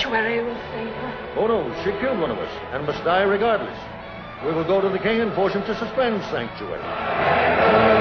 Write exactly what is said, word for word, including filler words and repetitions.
sanctuary will save her. Oh, no, she killed one of us and must die regardless. We will go to the king and force him to suspend sanctuary.